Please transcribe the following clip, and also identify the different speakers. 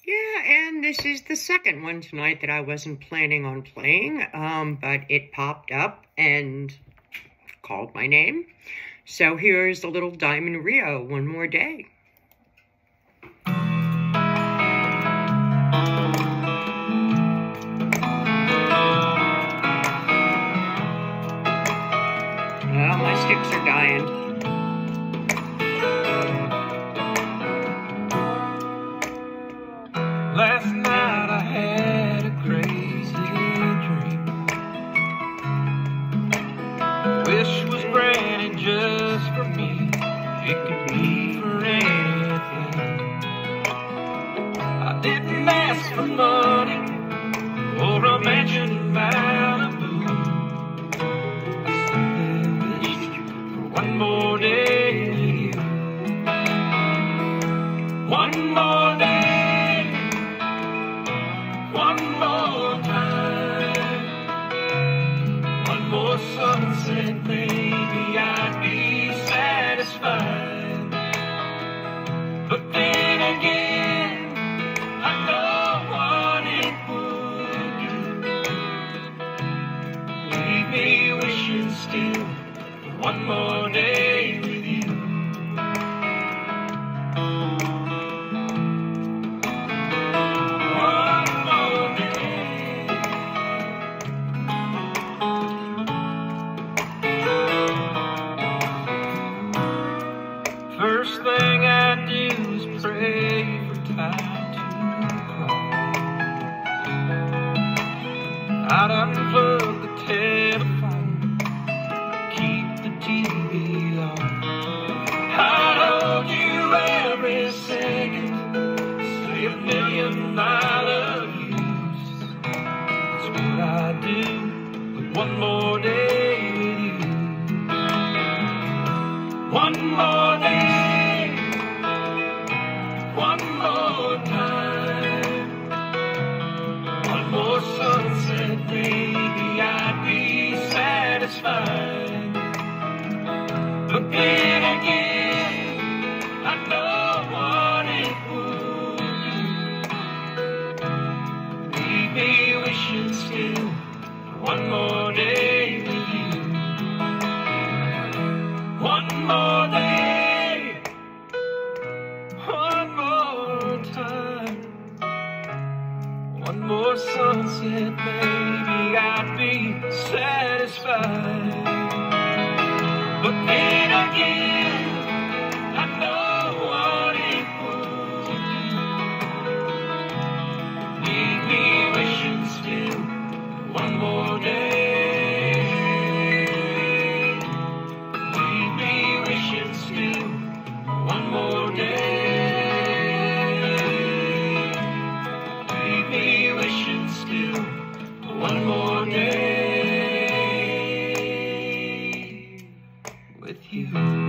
Speaker 1: Yeah, and this is the second one tonight that I wasn't planning on playing, but it popped up and called my name. So here's a little Diamond Rio, One More Day. Well, my sticks are dying.
Speaker 2: Last night I had a crazy dream. Wish was granted just for me. It could be for anything. I didn't ask for money or a mansion in Malibu. I simply wished for one more day with you. One more day. One more time, one more sunset, maybe I'd be satisfied. But then again, I know what it would do. Leave me wishing still for one more day with you. First thing I do is pray for time to crawl. I'd unplug the telephone, keep the TV on. I'd hold you every second, say a million I love yous. That's what I do with one more day with you. One more day, one more time, one more sunset, maybe I'd be satisfied. But then again, I know what it would do. Leave me wishing still for one more day with you. One more day, one more time, one more sunset, maybe I'd be satisfied. But then again, I know what it would do. Leave me wishing still one more day. One more day, leave me wishing still one more day with you.